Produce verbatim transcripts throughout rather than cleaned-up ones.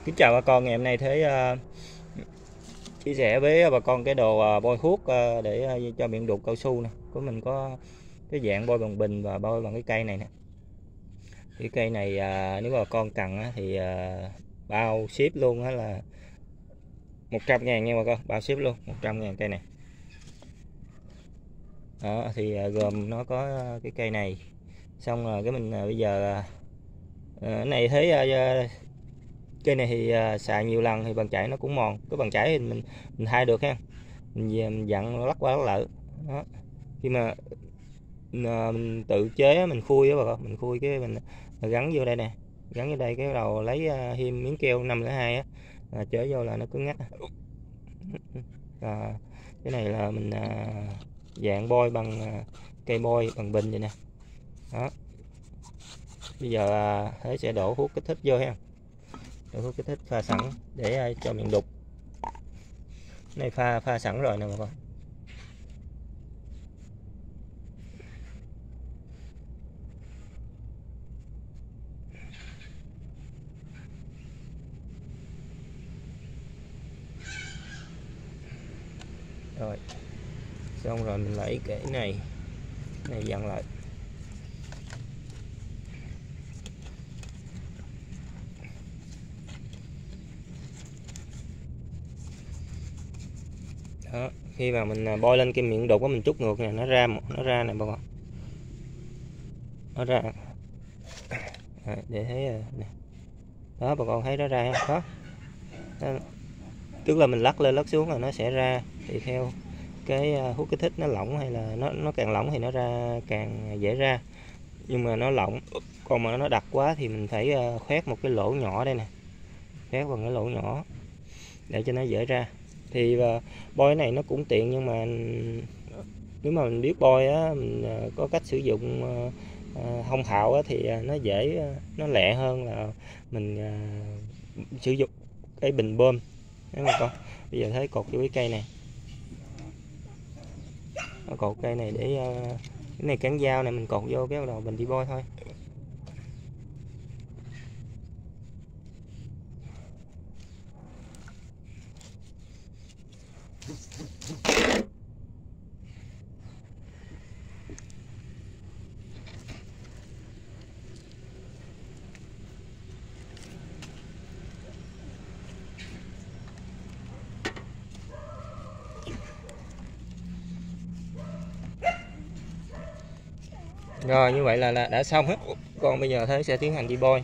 Kính chào bà con, ngày hôm nay Thế uh, chia sẻ với bà con cái đồ uh, bôi thuốc uh, để uh, cho miệng đục cao su nè. Của mình có cái dạng bôi bằng bình và bôi bằng cái cây này nè. Cái cây này uh, nếu bà con cần uh, thì uh, bao ship luôn á là một trăm ngàn nha bà con, bao ship luôn một trăm ngàn cây này. Đó, thì uh, gồm nó có uh, cái cây này. Xong rồi cái mình uh, bây giờ uh, cái này thấy uh, cây này thì uh, xài nhiều lần thì bàn chải nó cũng mòn. Cái bàn chải thì mình mình thay được ha, mình, mình dặn lắc qua lắc lại đó. Khi mà mình, uh, mình tự chế mình khui đó bà con, mình khui cái mình gắn vô đây nè, gắn vô đây cái đầu lấy uh, thêm miếng keo năm lẻ hai á, à, chế vô là nó cứng ngắt. À, cái này là mình uh, dạng bôi bằng uh, cây bôi bằng bình vậy nè. Đó, bây giờ uh, Thế sẽ đổ thuốc kích thích vô ha, đổ thuốc kích thích pha sẵn để uh, cho miệng đục. Cái này pha pha sẵn rồi nè bà con. Rồi xong rồi mình lấy cái này cái này dặn lại. Đó, khi mà mình bôi lên cái miệng đục á, mình trút ngược nè, nó ra nó ra nè bà con, nó ra à, để thấy nè. Đó bà con thấy nó ra đó. Đó, tức là mình lắc lên lắc xuống là nó sẽ ra. Thì theo cái hút kích thích nó lỏng hay là nó nó càng lỏng thì nó ra càng dễ ra, nhưng mà nó lỏng, còn mà nó đặc quá thì mình phải khoét một cái lỗ nhỏ đây nè, khoét bằng cái lỗ nhỏ để cho nó dễ ra. Thì bôi cái này nó cũng tiện, nhưng mà nếu mà mình biết bôi á, mình có cách sử dụng thông thạo á, thì nó dễ, nó lẹ hơn là mình sử dụng cái bình bơm. Đấy mà con, bây giờ thấy cột vô cái cây này, cột cây này để cái này cán dao này, mình cột vô cái đầu bình đi bôi thôi. Rồi như vậy là, là đã xong hết. Còn bây giờ Thế sẽ tiến hành đi bôi.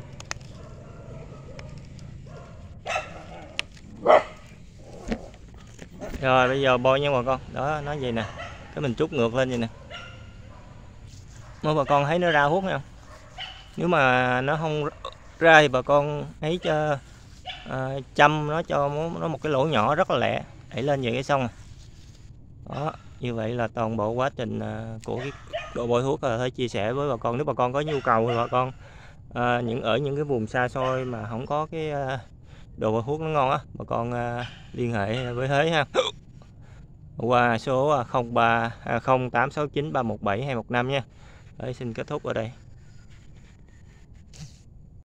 Rồi bây giờ bôi nha bà con. Đó, nó vậy nè, cái mình trút ngược lên vậy nè. Mới bà con thấy nó ra hút không? Nếu mà nó không ra thì bà con ấy cho à, châm nó cho nó một cái lỗ nhỏ rất là lẹ, đẩy lên vậy cái xong. Đó, như vậy là toàn bộ quá trình của cái đồ bôi thuốc là Thế chia sẻ với bà con. Nếu bà con có nhu cầu thì bà con à, những ở những cái vùng xa xôi mà không có cái à, đồ bôi thuốc nó ngon á, bà con à, liên hệ với Thế ha, qua số không ba không tám sáu chín ba một bảy hai một năm nha. Đấy, xin kết thúc ở đây.